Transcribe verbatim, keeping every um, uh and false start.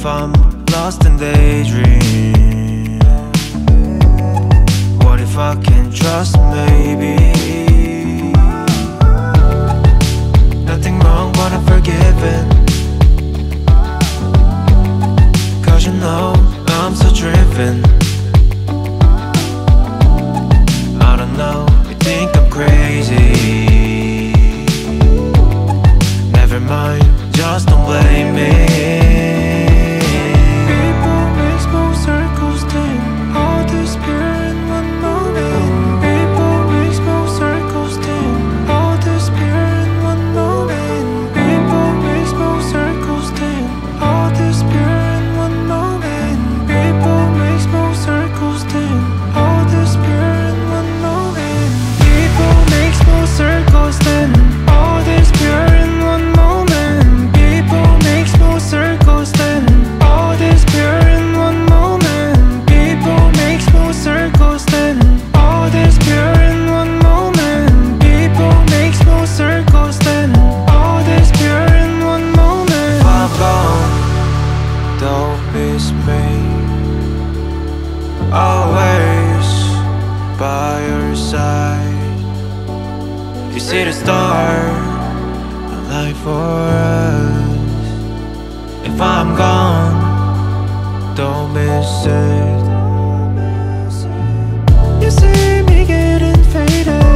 if I'm lost in daydream? What if I can't trust maybe? Nothing wrong but I'm forgiven, cause you know I'm so driven. I don't know, you think I'm crazy. Never mind, just don't blame me. People make small circles then all disappear in one moment. People make small circles then all disappear in one moment. People make small circles then all disappear in one moment. People make small circles then all disappear in one moment. People make small circles then all disappear in one moment. People make small circles then all disappear in one moment. People make small circles then all disappear in one moment. People make small circles then all disappear in one moment. If I'm gone, don't miss me. Always by your side. You see the stars, a light for us. If I'm gone, don't miss it. You see me getting faded.